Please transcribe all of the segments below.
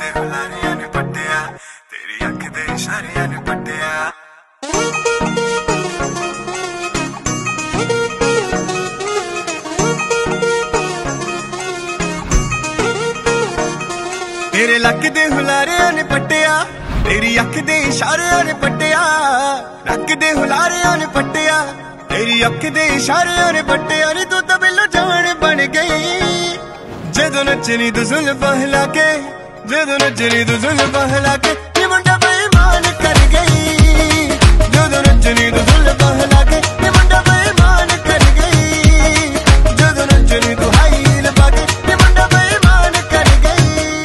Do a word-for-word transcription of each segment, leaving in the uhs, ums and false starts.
दे हुलारियां ने पट्टिया, तेरी अख दे इशारियां ने पट्टिया। तेरे लक दे हुलारियां ने पट्टिया, तेरी अख दे इशारियां ने पट्टिया। लक दे हुलारियां ने पट्टिया, तेरी अख दे इशारियां ने पट्टिया। नी तू तो बिल्लो जान बन गई, जदों नचनी तू जुल्फां हिला के, जदों नचनी तू जुल्फां हिला के। ये मुंडा बेईमान कर गई, जदों नचनी तू जुल्फां हिला के। ये मुंडा बेईमान कर गई, जदों नचनी तू हाई हील पा के। ये मुंडा बेईमान कर गई।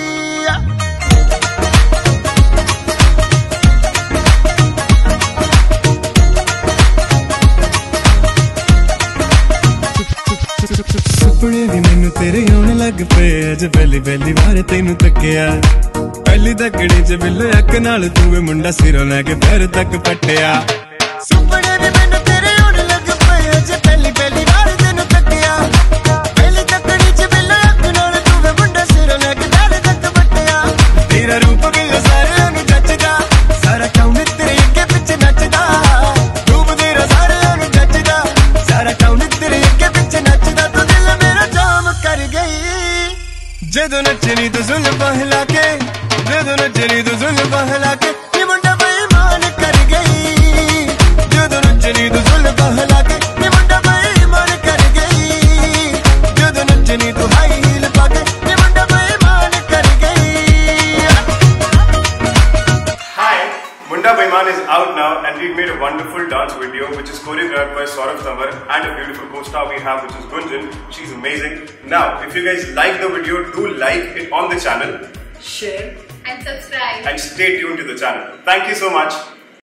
सुपने भी मैनू तेरे आने लग पे, अज पहली पहली बार तेनू तकिया। पहली तकड़ी च बिल्लो अक नाल तू मुंडा सिरों लैके पैर तक पट्टिया। सुपने भी मैनू तेरे आने लग पे, अज पहली पहली बार तेनू तकिया। पहली तकड़ी च बिल्लो अक नाल तू मुंडा सिरों लैके पैर तक पट्टिया। तेरा रूप बिल्लो सारे नू जचदा, सारा टाउन तेरे अगे पिछे नचदा। रूप तेरा सारे नू जचदा, सारा टाउन तेरे अगे पिछे नचदा। तू दिल मेरा जाम कर गई, जदों नचनी तू जुल्फां हिला के, जदों नचनी तू जुल्फां हिला के। ये मुंडा बेईमान कर गई, जदों नचनी तू जुल्फां हिला के। ये मुंडा बेईमान कर गई, जदों नचनी तू हाई हील पा के। ये मुंडा बेईमान कर गई। Hi, Munda Beiman is out now and we've made a wonderful dance video which is choreographed by Saurav Tamar and a beautiful co-star we have which is Gunjan. She's amazing. Now, if you guys like the video, do like it on the channel, share and subscribe and stay tuned to the channel. Thank you so much.